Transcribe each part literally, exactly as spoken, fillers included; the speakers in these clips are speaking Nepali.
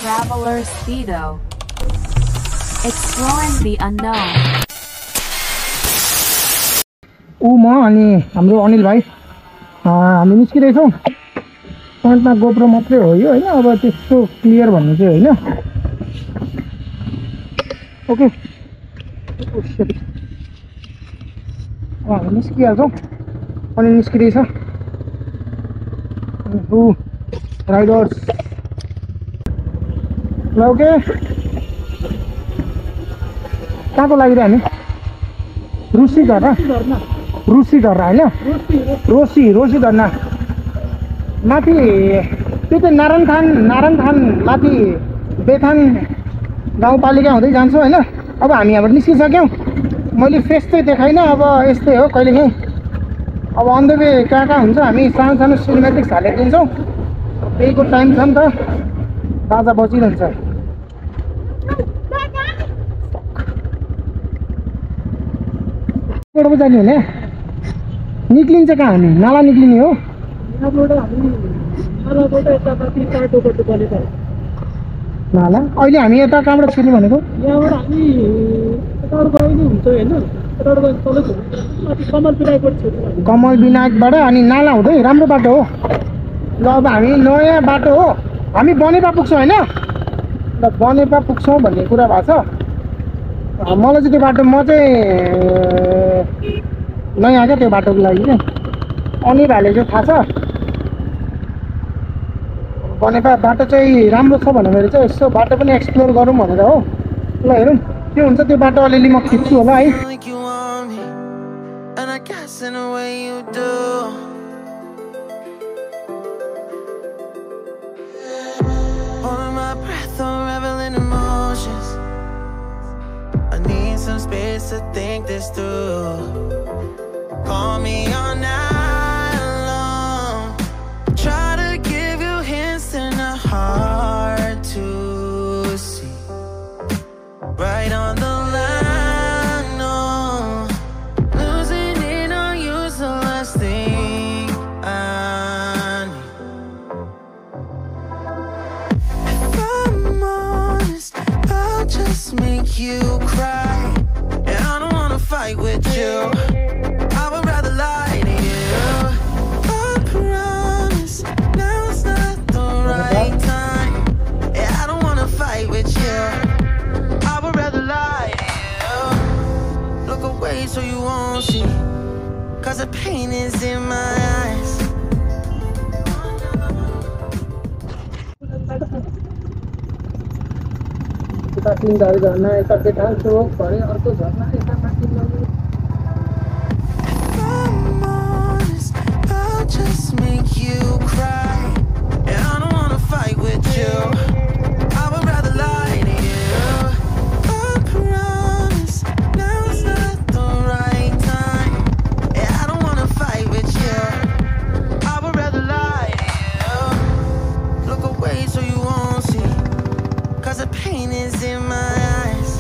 traveler Speedo. Exploring the unknown. ऊ म अनि हाम्रो अनिल भाइ हामी निस्किरहेछौँ। फ्रन्टमा गोप्रो मात्रै हो यो होइन, अब त्यस्तो क्लियर भन्ने चाहिँ होइन। ओके अब हामी निस्किहाल्छौँ। अनि निस्किरहेछ ऊ राइडर्स। ल ओके कहाँको लागि त हामी रुसी झरना रुसी झरना होइन रोसी रोसी झरना माथि त्यो चाहिँ नारायण थान नारायण थान माथि बेथान गाउँपालिका हुँदै जान्छौँ होइन। अब हामी यहाँबाट निस्किसक्यौँ। मैले फेस चाहिँ देखाइनँ, अब यस्तै हो कहिलेकाहीँ। अब अन द वे कहाँ कहाँ हुन्छ हामी सानो सानो सिनेमेटिक्स हालेर दिन्छौँ। त्यहीको टाइम छ नि त, बाजा बजिरहन्छ। पो जाने हुने निक्लिन्छ कहाँ हामी? नाला निक्लिने हो। नाला अहिले हामी यता कहाँबाट छिर्ने भनेको? कमल विनायकबाट अनि नाला हुँदै राम्रो बाटो हो। ल अब हामी नयाँ बाटो हो, हामी बनेपा पुग्छौँ होइन। ल बनेपा पुग्छौँ भन्ने कुरा भएको छ। मलाई चाहिँ त्यो बाटो म चाहिँ नयाँ क्या त्यो बाटोको लागि चाहिँ। अनि भाइले चाहिँ थाहा छ बनेपा बाटो चाहिँ राम्रो छ भनेर चाहिँ यसो बाटो पनि एक्सप्लोर गरौँ भनेर हो। ल हेरौँ के हुन्छ त्यो बाटो। अलिअलि म खिच्छु होला है। Some space to think this through. Call me all night long. Try to give you hints and a hard to see. Right on the line, no. Losing it on you's the last thing I need. If I'm honest, I'll just make you cry. Fight with you, I would rather lie to you. I promise now's not the right time. Yeah, I don't wanna fight with you. I would rather lie to you. Look away so you won't see, cause the pain is in my eyes. यता तिनधारे झर्ना, यता बेथान चोक भरे अर्को झर्ना, यता माथि just make you cry. And I don't wanna fight with you. I would rather lie to you. I promise now's not the right time. And I don't wanna fight with you. I would rather lie to you. Look away so you won't see, cause the pain is in my eyes.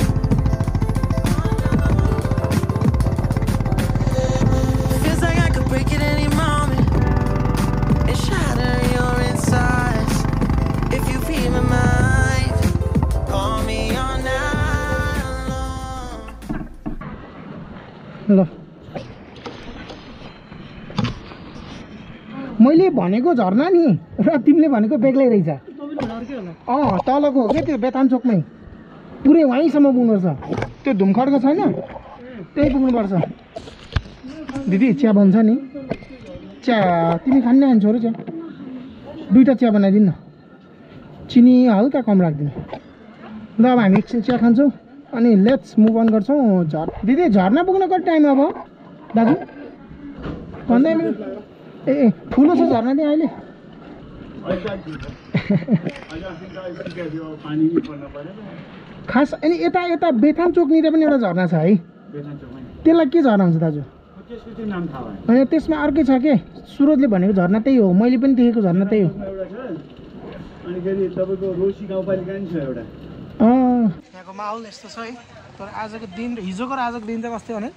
Feels like I could break it any moment. Shatter your insides if you feel my mind. Call me all night long. ल मैले भनेको झर्ना नि र तिमीले भनेको बेग्लै रहेछ। अँ तलको हो क्या त्यो बेथान चोकमै पुरै वहीँसम्म पुग्नुपर्छ। त्यो धुमखड्को छैन त्यही पुग्नुपर्छ। दिदी चिया बन्छ नि? चिया तिमी खान्न नि छोरो? चिया दुईवटा चिया बनाइदिनु न, चिनी हल्का कम राखिदिनु। ल अब हामी एकछिन चिया खान्छौँ अनि लेट्स मुभ अन गर्छौँ। झर दिदी झर्ना पुग्न कति टाइम अब दाजु? भन्दै ए ए ठुलो छ झर्ना नि अहिले? खास अनि यता यता बेथान चोकनिर पनि एउटा झर्ना छ है? त्यसलाई के झर्ना हुन्छ दाजु? होइन त्यसमा अर्कै छ के? सुरजले भनेको झर्ना त्यही हो, मैले पनि देखेको झर्ना त्यही हो। यहाँको माहौल यस्तो छ है। तर आजको दिन हिजोको र आजको दिन चाहिँ कस्तो भने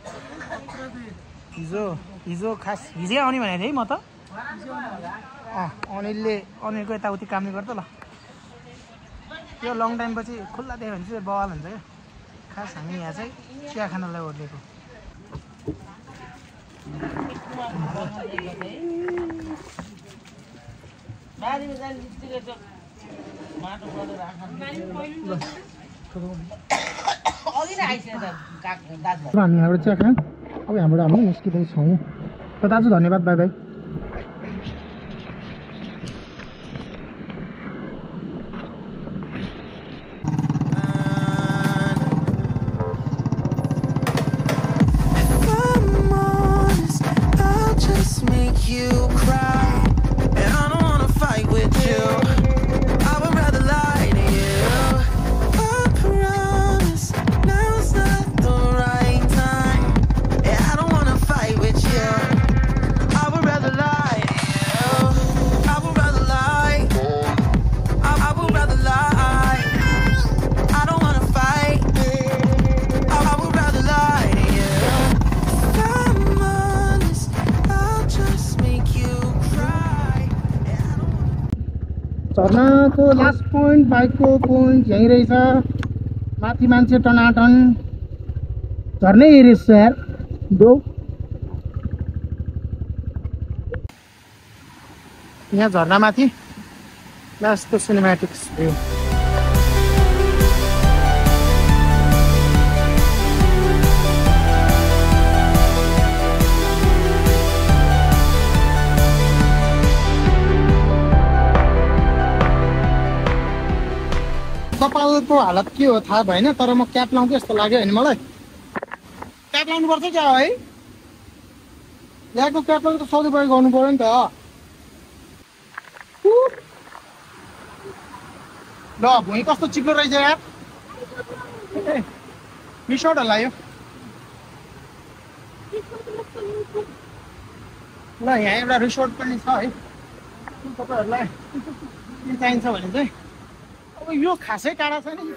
हिजो हिजो खास हिजै आउने भनेको थिएँ है म त। अँ अनिलले अनिलको यताउति कामले गर्दा ल यो लङ टाइम पछि खुल्ला देख्यो भने चाहिँ बवाल हुन्छ क्या खास हामी यहाँ चाहिँ चिया खानलाई ओर्लेको हामी यहाँबाट चिया खायौँ अब यहाँबाट हामी निस्किँदैछौँ त दाजु धन्यवाद बाई बाई झर्नाको लास्ट पोइन्ट बाइकको पोइन्ट यहीँ रहेछ माथि मान्छे टनाटन झर्नै रहेछ यार ब्रो यहाँ झर्नामाथि लास्टको सिनेमेटिक्स भ्यू कपालको हालत के हो थाहा भएन तर म क्याप लाउँछु जस्तो लाग्यो होइन मलाई क्याप लाउनु पर्छ क्या है यहाँको क्याप लाउनु त सधैँभरि गर्नु पर्यो नि त ल भुइँ कस्तो चिप्लो रहेछ यार रिसोर्ट होला यो ल यहाँ एउटा रिसोर्ट पनि छ है तपाईँहरूलाई चाहिन्छ भने चाहिँ अब यो खासै टाढा छ नि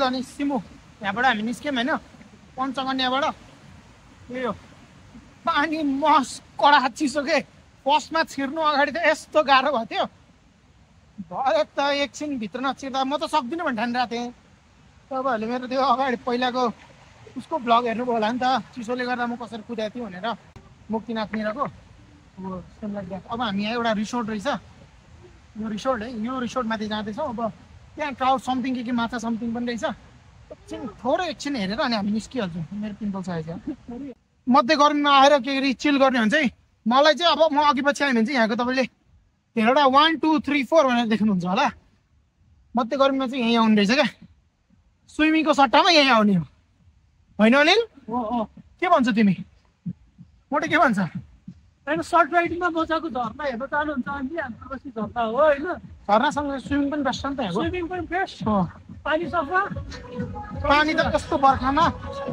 अनिल अनि सिमु यहाँबाट हामी निस्क्यौँ होइन पञ्चकन्याबाट यो पानी मस कडा चिसो के फर्स्टमा छिर्नु अगाडि त यस्तो गाह्रो भएको थियो भरे त एकछिन भित्र नछिर्दा म त सक्दिनँ भनेर ठानिरहेको थिएँ तपाईँहरूले मेरो त्यो अगाडि पहिलाको उसको भ्लग हेर्नुभयो होला नि त चिसोले गर्दा म कसरी कुदाएको थिएँ भनेर मुक्तिनाथनिरको अब सेम लाइक द्याट अब हामी यहाँ एउटा रिसोर्ट रहेछ यो रिसोर्ट है यो रिसोर्टमाथि जाँदैछौँ अब त्यहाँ क्राउड समथिङ के के माछा समथिङ पनि रहेछ एकछिन थोरै एकछिन हेरेर अनि हामी निस्किहाल्छौँ मेरो पिम्पल छ मध्य गर्मीमा आएर के अरे चिल गर्ने भने चाहिँ मलाई चाहिँ अब म अघि पछि आएँ भने चाहिँ यहाँको तपाईँले धेरैवटा वान टू थ्री फोर भनेर देख्नुहुन्छ होला मध्य गर्मीमा चाहिँ यहीँ आउने रहेछ क्या स्विमिङको सट्टामा यहीँ आउने हो होइन अनिल के भन्छ तिमी मोटे के भन्छ होइन सर्ट राइडिङमा मजाको झर्ना हेर्न चाहनुहुन्छ अनि हाम्रो बस्ती झर्ना हो होइन झर्नासँग स्विमिङ पनि बेस्ट नि त यहाँको स्विमिङ पनि बेस्ट पानी सफा पानी त कस्तो बर्खामा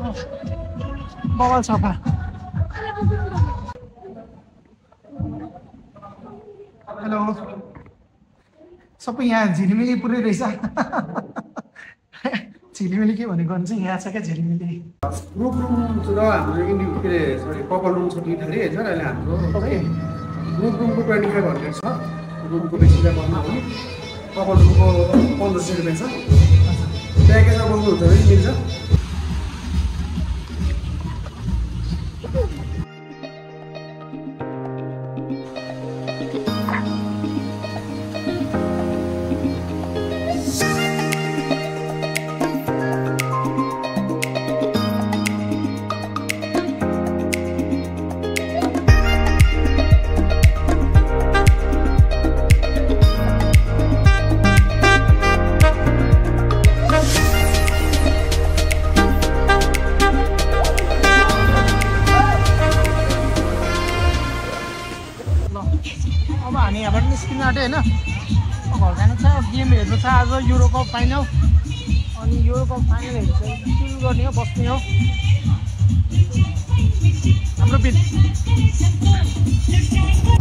बवाल सफा हेलो सबै यहाँ झिलिमिली पुरै रहेछ झिलिमिली के भनेको भने चाहिँ यहाँ छ क्या झिलिमिली ग्रुप रुम र हाम्रो इन्डिभिजुअल के अरे सरी कपल रुम छ दुईवटा है अहिले हाम्रो ओके ग्रुप रुमको ट्वेन्टी फाइभ हन्ड्रेड छ रुमको बेसी चाहिँ भन्नु हो कपल रुमको पन्ध्र सय रुपियाँ छ प्याकेजमा बस्नुहुन्छ भने मिल्छ होइन घर जानु छ गेम हेर्नु छ आज युरोकप फाइनल अनि युरोकप फाइनल हेर्नु चिल गर्ने हो बस्ने हो हाम्रो बिल